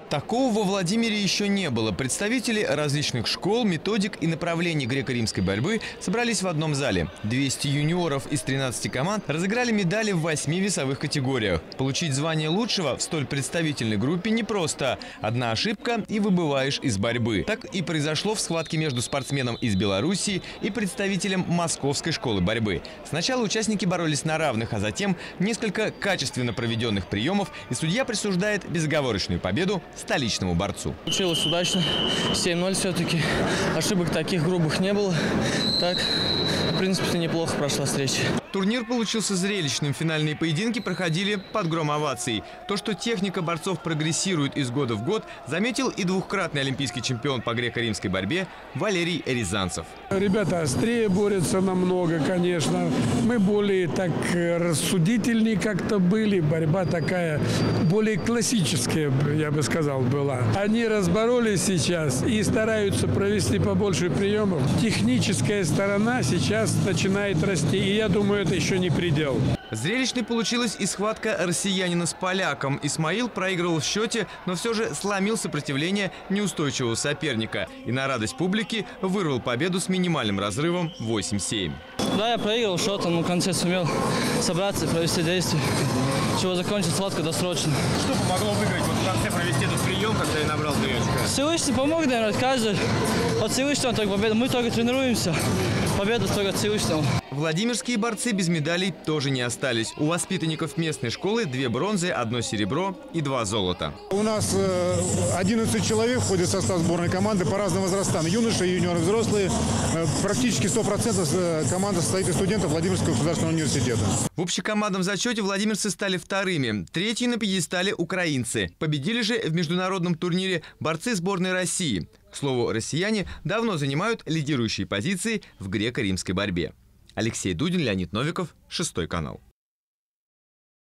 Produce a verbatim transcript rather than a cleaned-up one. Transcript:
Такого во Владимире еще не было. Представители различных школ, методик и направлений греко-римской борьбы собрались в одном зале. двести юниоров из тринадцати команд разыграли медали в восьми весовых категориях. Получить звание лучшего в столь представительной группе непросто. Одна ошибка – и выбываешь из борьбы. Так и произошло в схватке между спортсменом из Белоруссии и представителем Московской школы борьбы. Сначала участники боролись на равных, а затем несколько качественно проведенных приемов, и судья присуждает безоговорочную победу столичному борцу. Получилось удачно. семь ноль все-таки. Ошибок таких грубых не было. Так, в принципе, неплохо прошла встреча. Турнир получился зрелищным. Финальные поединки проходили под гром оваций. То, что техника борцов прогрессирует из года в год, заметил и двухкратный олимпийский чемпион по греко-римской борьбе Валерий Рязанцев. Ребята острее борются намного, конечно. Мы более так рассудительнее как-то были. Борьба такая более классическая, я бы сказал, была. Они разборолись сейчас и стараются провести побольше приемов. Техническая сторона сейчас начинает расти. И я думаю, это еще не предел. Зрелищной получилась и схватка россиянина с поляком. Исмаил проигрывал в счете, но все же сломил сопротивление неустойчивого соперника. И на радость публики вырвал победу с минимальным разрывом восемь семь. Да, я проиграл счетом, но в конце сумел собраться и провести действие, чего закончил схватка досрочно. Что помогло выиграть вот в конце провести этот прием, когда я набрал три очка? Всевышний помог, наверное, каждый. От Всевышнего только победа. Мы только тренируемся. Победа только от Всевышнего. Владимирские борцы без медалей тоже не остались. У воспитанников местной школы две бронзы, одно серебро и два золота. У нас одиннадцать человек входят в состав сборной команды по разным возрастам. Юноши, юниоры, взрослые. Практически сто процентов команда состоит из студентов Владимирского государственного университета. В общекомандном зачете владимирцы стали вторыми. Третьи на пьедестале украинцы. Победили же в международном турнире борцы сборной России. К слову, россияне давно занимают лидирующие позиции в греко-римской борьбе. Алексей Дудин, Леонид Новиков, Шестой канал.